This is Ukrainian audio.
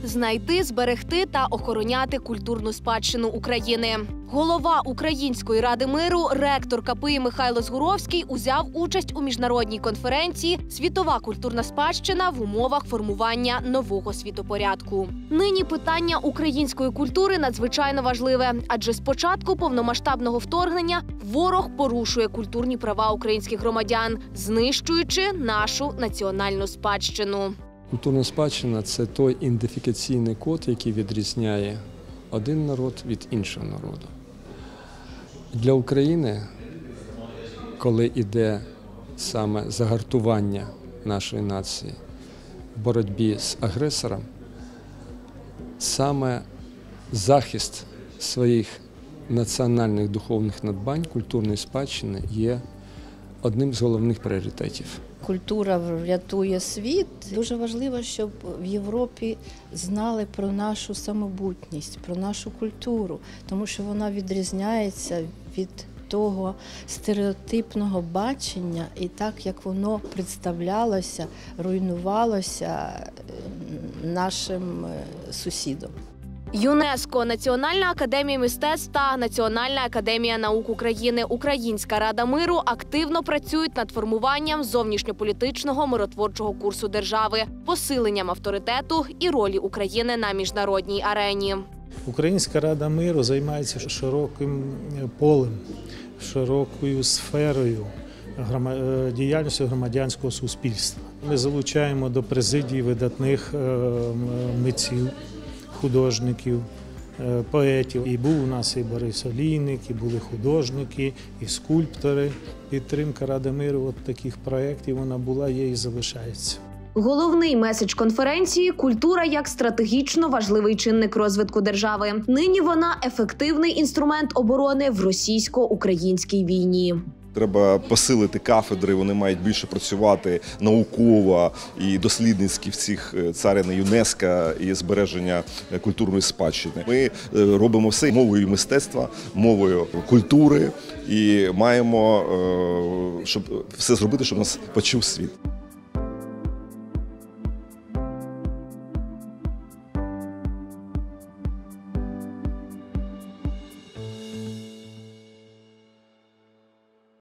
знайти, зберегти та охороняти культурну спадщину України. Голова Української ради миру, ректор КПІ Михайло Згуровський узяв участь у міжнародній конференції «Світова культурна спадщина в умовах формування нового світопорядку». Нині питання української культури надзвичайно важливе, адже з початку повномасштабного вторгнення ворог порушує культурні права українських громадян, знищуючи нашу національну спадщину. Культурна спадщина – це той ідентифікаційний код, який відрізняє один народ від іншого народу. Для України, коли йде саме загартування нашої нації в боротьбі з агресором, саме захист своїх національних духовних надбань, культурної спадщини є одним з головних пріоритетів. Культура врятує світ. Дуже важливо, щоб в Європі знали про нашу самобутність, про нашу культуру, тому що вона відрізняється від того стереотипного бачення і так, як воно представлялося, руйнувалося нашим сусідом. ЮНЕСКО, Національна академія мистецтв та Національна академія наук України, Українська рада миру активно працюють над формуванням зовнішньополітичного миротворчого курсу держави, посиленням авторитету і ролі України на міжнародній арені. Українська рада миру займається широким полем, широкою сферою діяльності громадянського суспільства. Ми залучаємо до президії видатних митців, художників, поетів. І був у нас і Борис Олійник, і були художники, і скульптори. Підтримка Ради миру от таких проєктів вона була, є і залишається. Головний меседж конференції – культура як стратегічно важливий чинник розвитку держави. Нині вона – ефективний інструмент оборони в російсько-українській війні. Треба посилити кафедри, вони мають більше працювати науково і дослідницьки в цих царини ЮНЕСКО і збереження культурної спадщини. Ми робимо все мовою мистецтва, мовою культури і маємо щоб все зробити, щоб нас почув світ.